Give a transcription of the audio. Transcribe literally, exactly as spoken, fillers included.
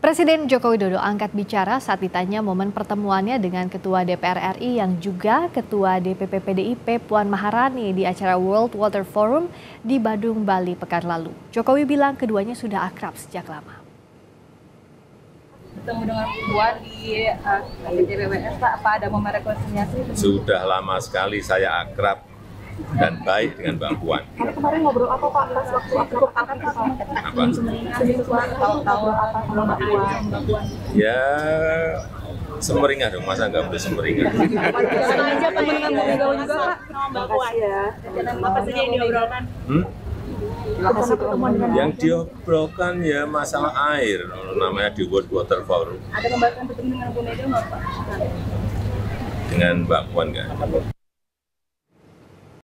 Presiden Joko Widodo angkat bicara saat ditanya momen pertemuannya dengan Ketua D P R R I yang juga Ketua D P P P D I P Puan Maharani di acara World Water Forum di Badung, Bali pekan lalu. Jokowi bilang keduanya sudah akrab sejak lama. Ketemu dengan Puan di uh, K T P W S, Pak, apa ada momen rekonsiliasi? Sudah lama sekali saya akrab dan baik dengan Mbak Puan. Kemarin ngobrol apa Pak pas waktu akrab akan Apa? Tahu-tahu apa sama Mbak Puan? Ya semeringah dong, masa nggak boleh semeringah? Sengaja pengen ngobrol juga Pak sama Mbak Puan ya. Apa saja yang diobrolkan? Hmm? Yang diobrolkan ya masalah air, namanya di World Water Forum. Ada pembahasan bertemu dengan Bu Mega nggak Pak? Dengan Mbak Puan nggak?